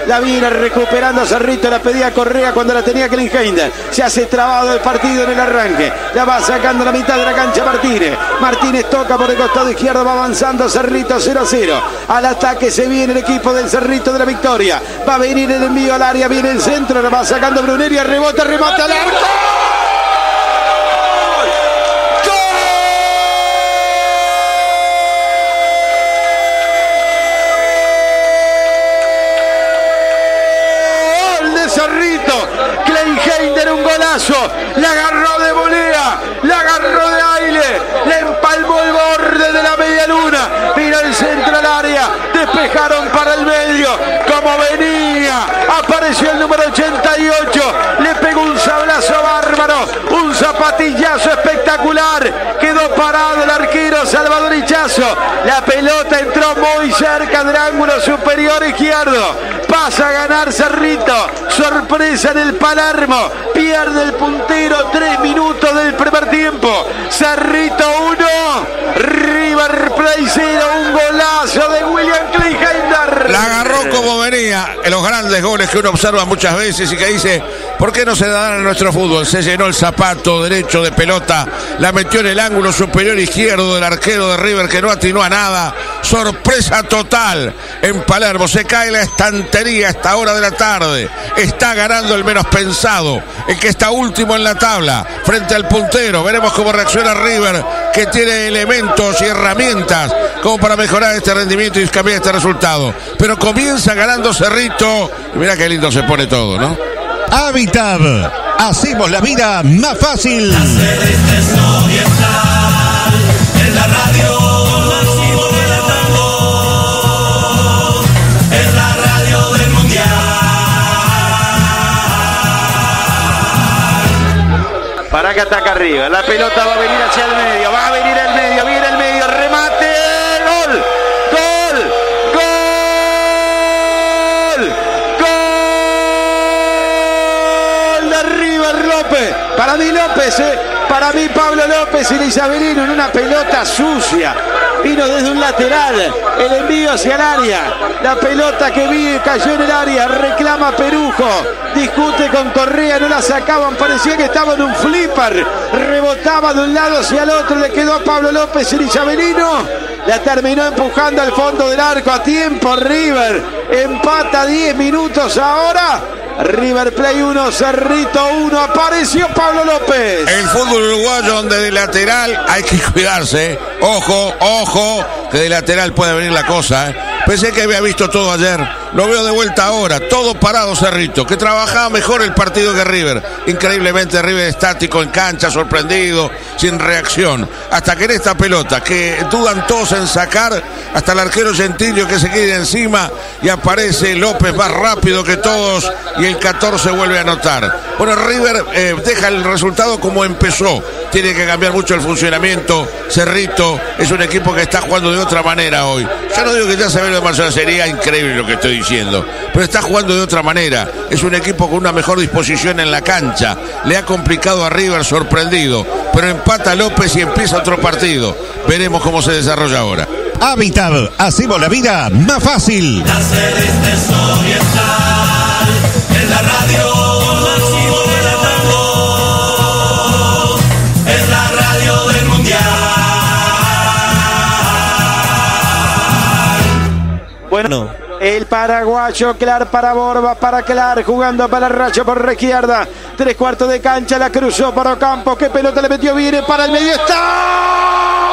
La viene recuperando Cerrito, la pedía Correa cuando la tenía Kleinheinder. Se hace trabado el partido en el arranque. La va sacando a la mitad de la cancha Martínez. Martínez toca por el costado izquierdo, va avanzando Cerrito 0-0. Al ataque se viene el equipo del Cerrito de la Victoria. Va a venir el envío al área, viene el centro, la va sacando Bruneri, rebota, remate al arco. Cerrito, Kleinheinder, un golazo, la agarró de volea, la agarró de aire, le empalmó el borde de la media luna, vino el centro al área, despejaron para el medio, como venía, apareció el número 88, le pegó un sablazo bárbaro, un zapatillazo espectacular, quedó parado el arquero Salvador Hichazo, la pelota entró muy cerca del ángulo superior izquierdo, pasa a ganar Cerrito, sorpresa en el Palermo, pierde el puntero, 3 minutos del primer tiempo, Cerrito 1, River Plate 0, un golazo de William Kleinheinder. La agarró como venía, en los grandes goles que uno observa muchas veces y que dice, ¿por qué no se dan en nuestro fútbol? Se llenó el zapato derecho de pelota, la metió en el ángulo superior izquierdo del arquero de River que no atinó a nada, sorpresa total en Palermo, se cae la estantería a esta hora de la tarde, está ganando el menos pensado, el que está último en la tabla, frente al puntero, veremos cómo reacciona River, que tiene elementos y herramientas como para mejorar este rendimiento y cambiar este resultado, pero comienza ganando Cerrito, y mira qué lindo se pone todo, ¿no? Habitat, hacemos la vida más fácil. La sede oriental, en la radio máximo de la tango, es la radio del mundial. Para que ataca arriba, la pelota va a venir hacia el medio, va a venir el medio, viene el medio, remate, gol, gol, gol, gol de River López, para mí López, para mí Pablo López y el isabelino en una pelota sucia, vino desde un lateral, el envío hacia el área, la pelota que vi cayó en el área, reclama Perujo, discute con Correa, no la sacaban, parecía que estaba en un flipper, rebotaba de un lado hacia el otro, le quedó a Pablo López el isabelino, la terminó empujando al fondo del arco a tiempo River, empata 10 minutos ahora. River Plate 1, Cerrito 1, apareció Pablo López. El fútbol uruguayo donde de lateral hay que cuidarse, ojo, ojo, que de lateral puede venir la cosa, Pensé que había visto todo ayer, lo veo de vuelta ahora, todo parado Cerrito, que trabajaba mejor el partido que River. Increíblemente River estático en cancha, sorprendido, sin reacción, hasta que en esta pelota, que dudan todos en sacar, hasta el arquero Gentilio que se queda encima y aparece López más rápido que todos y el 14 vuelve a anotar. Bueno, River deja el resultado como empezó, tiene que cambiar mucho el funcionamiento. Cerrito es un equipo que está jugando de otra manera hoy. Yo no digo que ya se ve lo de Marcelo, sería increíble lo que estoy diciendo, pero está jugando de otra manera. Es un equipo con una mejor disposición en la cancha, le ha complicado a River, sorprendido, pero empata López y empieza otro partido. Veremos cómo se desarrolla ahora. Habitat, hacemos la vida más fácil. La Celeste es oriental, en la radio máximo de la tango, es la radio del mundial. Bueno, el paraguayo Clar para Borba, para Clar, jugando para Rayo por la izquierda, 3/4 de cancha, la cruzó para Ocampo, qué pelota le metió, viene para el medio, está.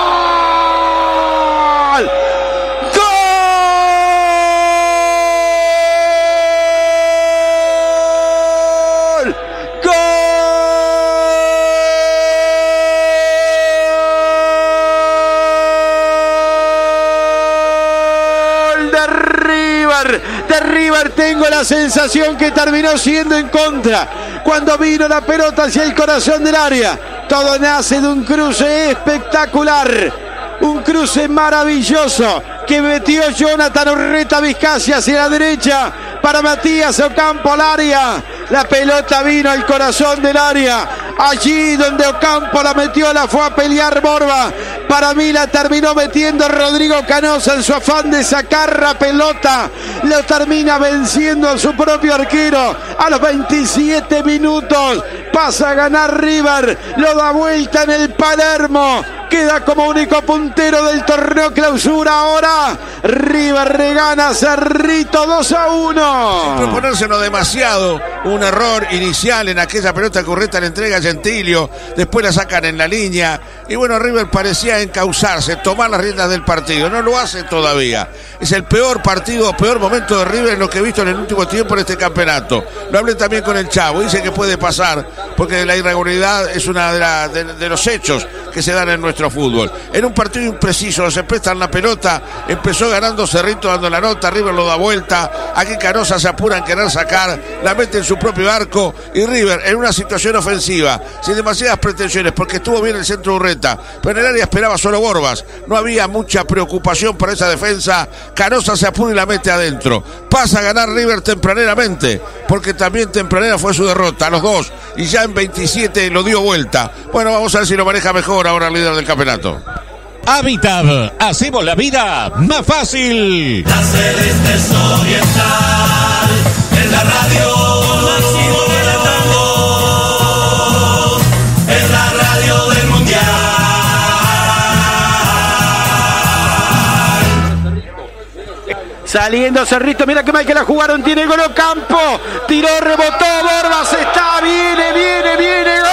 De River tengo la sensación que terminó siendo en contra cuando vino la pelota hacia el corazón del área. Todo nace de un cruce espectacular, un cruce maravilloso que metió Jonathan Urreta Vizcacia hacia la derecha para Matías Ocampo al área. La pelota vino al corazón del área, allí donde Ocampo la metió, la fue a pelear Borba. Para mí la terminó metiendo Rodrigo Canosa en su afán de sacar la pelota. Lo termina venciendo a su propio arquero a los 27 minutos. Pasa a ganar River, lo da vuelta en el Palermo. Queda como único puntero del torneo clausura ahora. River le gana a Cerrito 2-1. Sin proponérselo demasiado, un error inicial en aquella pelota que Urreta le entrega a Gentilio, después la sacan en la línea y bueno, River parecía encauzarse, tomar las riendas del partido, no lo hace todavía. Es el peor partido, peor momento de River en lo que he visto en el último tiempo en este campeonato. Lo hablé también con el Chavo, dice que puede pasar porque la irregularidad es una de los hechos que se dan en nuestro fútbol. En un partido impreciso, se prestan la pelota, empezó ganando Cerrito dando la nota, River lo da vuelta, aquí Canosa se apura en querer sacar, la mete en su propio arco y River en una situación ofensiva, sin demasiadas pretensiones, porque estuvo bien el centro de Urreta, pero en el área esperaba solo Borbas, no había mucha preocupación por esa defensa, Canosa se apura y la mete adentro, pasa a ganar River tempraneramente, porque también tempranera fue su derrota, a los dos, y ya en 27 lo dio vuelta. Bueno, vamos a ver si lo maneja mejor ahora el líder del campeonato. Habitat, hacemos la vida más fácil. La Celeste Oriental, en la radio máximo relatando, es la radio del mundial. Saliendo Cerrito, mira que mal que la jugaron, tiene gol Ocampo, tiró, rebotó, Borbas, está, viene, gol.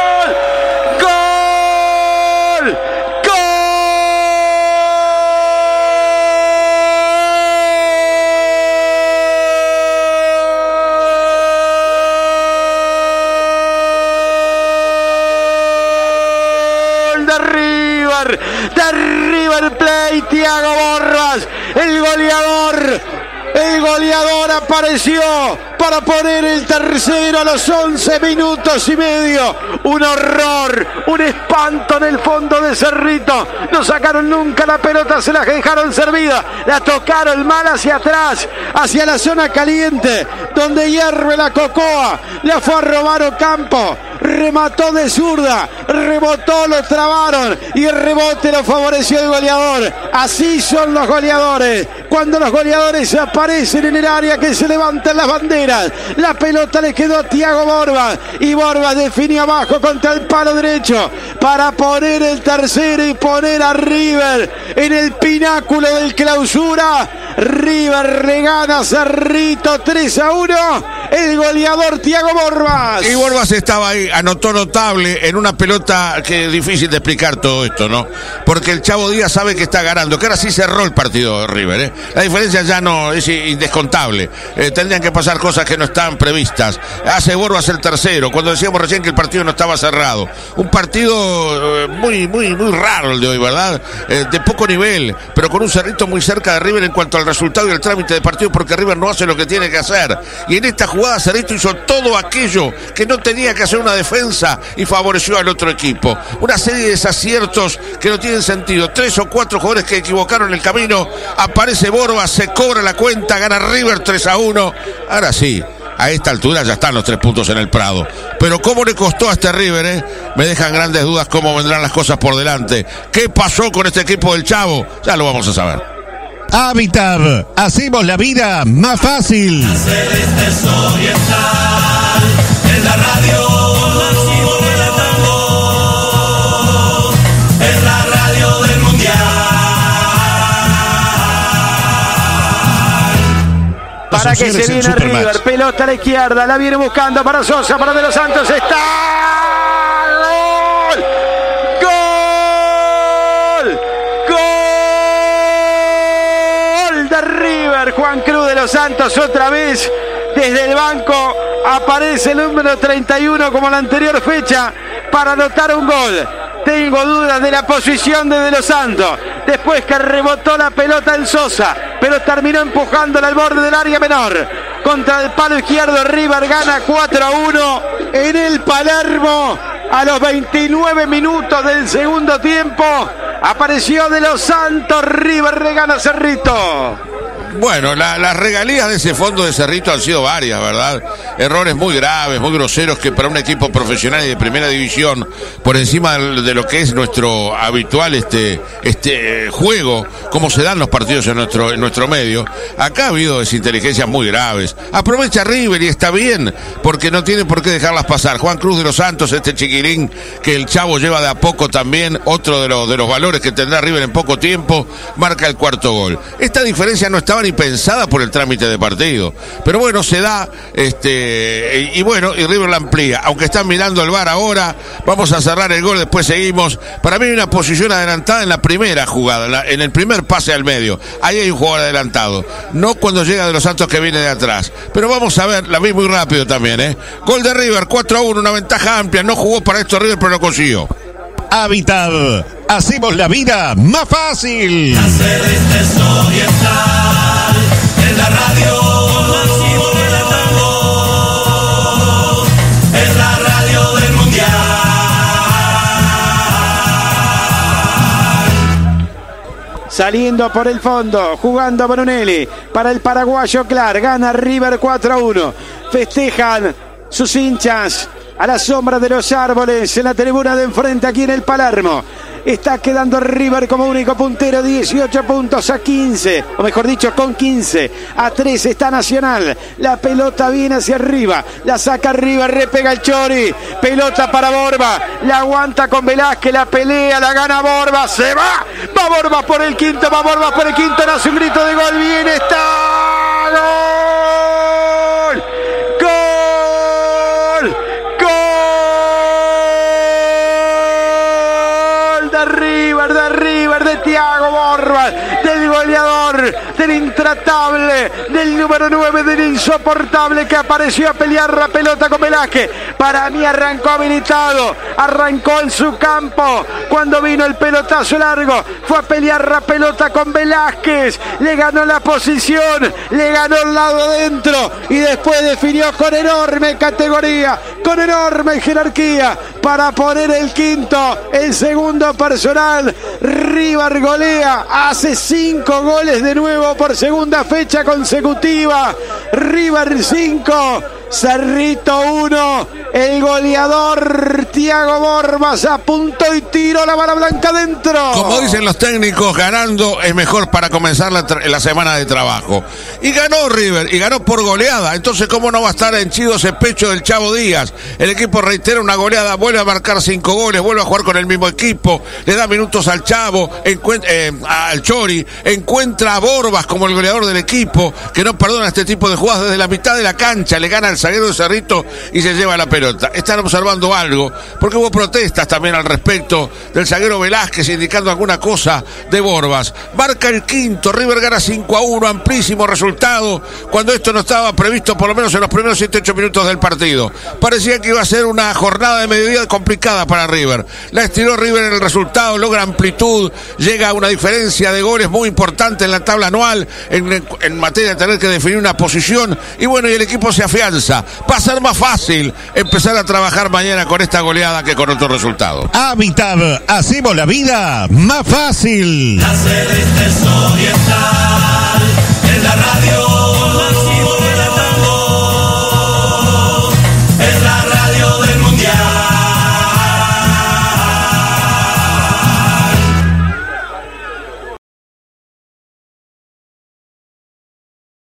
De River Plate, Thiago Borbas, el goleador apareció para poner el tercero a los 11 minutos y medio. Un horror, un espanto en el fondo de Cerrito. No sacaron nunca la pelota, se la dejaron servida. La tocaron mal hacia atrás, hacia la zona caliente, donde hierve la cocoa. La fue a robar Ocampo. Remató de zurda, rebotó, lo trabaron y el rebote lo favoreció el goleador. Así son los goleadores. Cuando los goleadores aparecen en el área, que se levantan las banderas. La pelota le quedó a Thiago Borbas y Borbas definió abajo contra el palo derecho para poner el tercero y poner a River en el pináculo del clausura. River le gana a Cerrito 3-1. El goleador Thiago Borbas. Y Borbas estaba ahí, anotó notable en una pelota que es difícil de explicar todo esto, ¿no? Porque el Chavo Díaz sabe que está ganando, que ahora sí cerró el partido de River, ¿eh? La diferencia ya no es indescontable. Tendrían que pasar cosas que no están previstas. Hace Borbas el tercero, cuando decíamos recién que el partido no estaba cerrado. Un partido muy raro el de hoy, ¿verdad? De poco nivel, pero con un Cerrito muy cerca de River en cuanto al resultado y el trámite de partido, porque River no hace lo que tiene que hacer. Y en esta jugada Cerrito hizo todo aquello que no tenía que hacer una defensa y favoreció al otro equipo. Una serie de desaciertos que no tienen sentido. 3 o 4 jugadores que equivocaron el camino. Aparece Borbas, se cobra la cuenta, gana River 3-1. Ahora sí, a esta altura ya están los 3 puntos en el Prado. Pero cómo le costó a este River, ¿eh? Me dejan grandes dudas cómo vendrán las cosas por delante. ¿Qué pasó con este equipo del Chavo? Ya lo vamos a saber. Habitat, hacemos la vida más fácil. La Celeste Oriental, en la radio máximo relatando, es la radio del mundial. Para que se viene River, pelota a la izquierda, la viene buscando para Sosa, para De los Santos, está. Juan Cruz de los Santos otra vez desde el banco aparece el número 31 como la anterior fecha para anotar un gol. Tengo dudas de la posición de los Santos después que rebotó la pelota en Sosa, pero terminó empujándola al borde del área menor contra el palo izquierdo. River gana 4-1 en el Palermo a los 29 minutos del segundo tiempo. Apareció De los Santos, River le gana a Cerrito. Bueno, las regalías de ese fondo de Cerrito han sido varias, ¿verdad? Errores muy graves, muy groseros que para un equipo profesional y de primera división, por encima de lo que es nuestro habitual juego, como se dan los partidos en nuestro medio, acá ha habido desinteligencias muy graves. Aprovecha River y está bien, porque no tiene por qué dejarlas pasar. Juan Cruz de los Santos, este chiquilín que el Chavo lleva de a poco también, otro de los valores que tendrá River en poco tiempo, marca el cuarto gol. Esta diferencia no estaba ni pensada por el trámite de partido, pero bueno, se da, y River la amplía, aunque están mirando el VAR ahora. Vamos a cerrar el gol, después seguimos. Para mí hay una posición adelantada en la primera jugada, en el primer pase al medio, ahí hay un jugador adelantado, no cuando llega de los Santos que viene de atrás, pero vamos a ver, la vi muy rápido también, gol de River, 4-1, una ventaja amplia, no jugó para esto River, pero lo consiguió. Habitat, hacemos la vida más fácil. Láseres Oriental, en la radio máximo relatamos, es la radio del mundial. Saliendo por el fondo, jugando Brunelli para el paraguayo Clar, gana River 4-1. Festejan sus hinchas a la sombra de los árboles en la tribuna de enfrente aquí en el Palermo. Está quedando River como único puntero, 18 puntos a 15, o mejor dicho, con 15. A 3 está Nacional. La pelota viene hacia arriba, la saca River, repega el Chori. Pelota para Borba, la aguanta con Velázquez, la pelea, la gana Borba, se va. Va Borba por el quinto, nace un grito de gol, bien está. ¡Gol! ¡Gol! De River, de Thiago Borba, del goleador, del intratable, del número 9, del insoportable que apareció a pelear la pelota con Velázquez. Para mí arrancó habilitado, arrancó en su campo, cuando vino el pelotazo largo, fue a pelear la pelota con Velázquez, le ganó la posición, le ganó el lado adentro y después definió con enorme categoría, con enorme jerarquía para poner el quinto, el segundo personal. River golea, hace 5 goles de nuevo por segunda fecha consecutiva. River 5, Cerrito 1, el goleador Thiago Borba apuntó y tiró la bala blanca adentro. Como dicen los técnicos, ganando es mejor para comenzar la semana de trabajo. Y ganó River, y ganó por goleada. Entonces, ¿cómo no va a estar henchido ese pecho del Chavo Díaz? El equipo reitera una goleada, vuelve a marcar 5 goles, vuelve a jugar con el mismo equipo, le da minutos al Chavo, al Chori, encuentra a Borbas como el goleador del equipo, que no perdona este tipo de jugadas desde la mitad de la cancha, le gana al zaguero de Cerrito y se lleva la pelota. Están observando algo, porque hubo protestas también al respecto del zaguero Velázquez indicando alguna cosa de Borbas. Marca el quinto, River gana 5-1, amplísimo resultado, cuando esto no estaba previsto por lo menos en los primeros 7-8 minutos del partido. Parecía que iba a ser una jornada de mediodía complicada para River. La estiró River en el resultado, logra amplitud, llega a una diferencia de goles muy importante en la tabla anual, en materia de tener que definir una posición, y bueno, y el equipo se afianza. Va a ser más fácil empezar a trabajar mañana con esta goleada que con otro resultado. Habitat, hacemos la vida más fácil. Láseres Oriental, en la radio